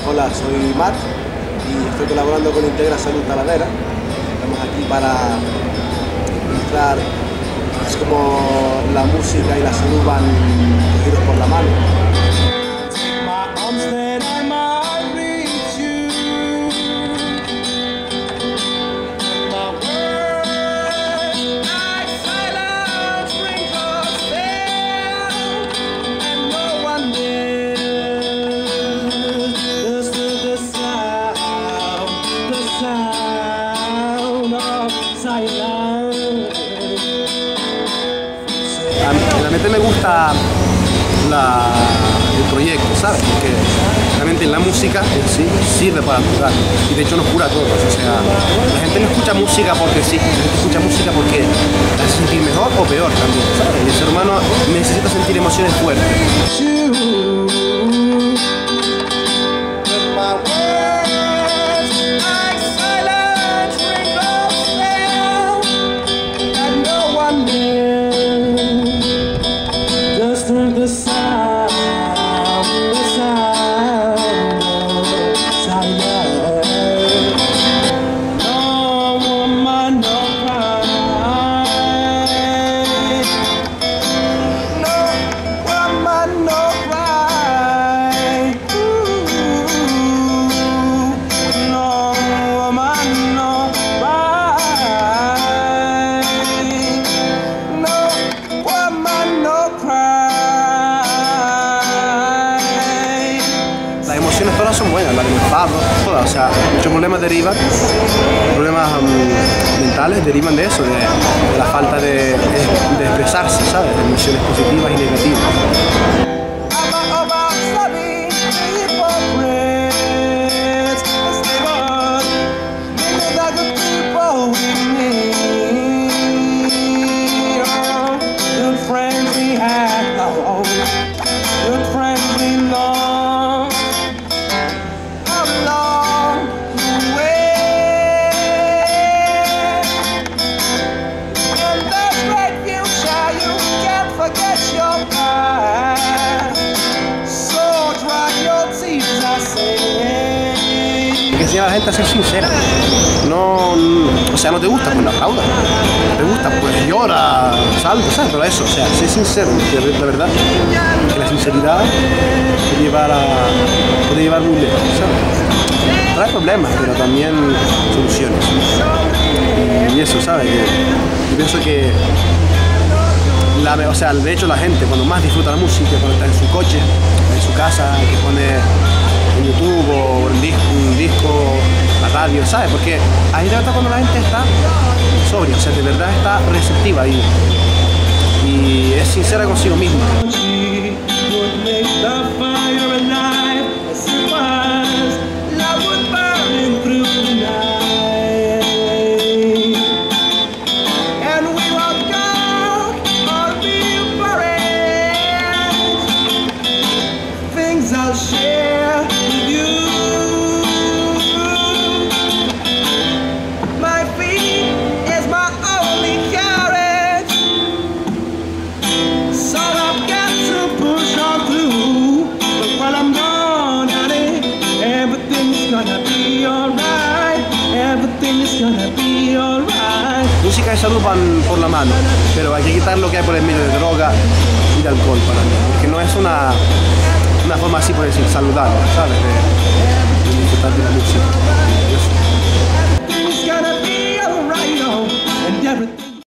Hola, soy Marc y estoy colaborando con Integra Salud Talavera. Estamos aquí para mostrar cómo la música y la salud van cogidos por la mano. Realmente me gusta el proyecto, ¿sabes? Porque realmente la música en sí sirve para curar y de hecho nos cura a todos. O sea, la gente no escucha música porque sí, la gente escucha música porque te hace sentir mejor o peor también, ¿sabes? Y el ser humano necesita sentir emociones fuertes. Las emociones todas son buenas, la del enfado, todas, o sea, muchos problemas derivan, problemas mentales derivan de eso, de la falta de expresarse, ¿sabes? De emociones positivas y negativas. Que enseña a la gente a ser sincera. No, o sea, no te gusta, pues la aplauda. No te gusta, pues llora, salta, ¿sabes? Pero eso, o sea, sé sincero, porque la verdad que la sinceridad puede llevar muy lejos, ¿sabes? Trae problemas, pero también soluciones. Y eso, ¿sabes? Yo pienso que o sea, de hecho la gente cuando más disfruta la música, cuando está en su coche, en su casa, que pone en YouTube o un disco, la radio, ¿sabes? Porque ahí de verdad cuando la gente está sobria, o sea, de verdad está receptiva y es sincera consigo misma. I'll share with you. My feet is my only carriage, so I've got to push on through. But while I'm gone, honey, everything's gonna be alright. Everything's gonna be alright. Música y salud van por la mano, pero hay que quitar lo que hay por el medio de droga y de alcohol para mí, porque no es una forma así por decir saludable, ¿sabes?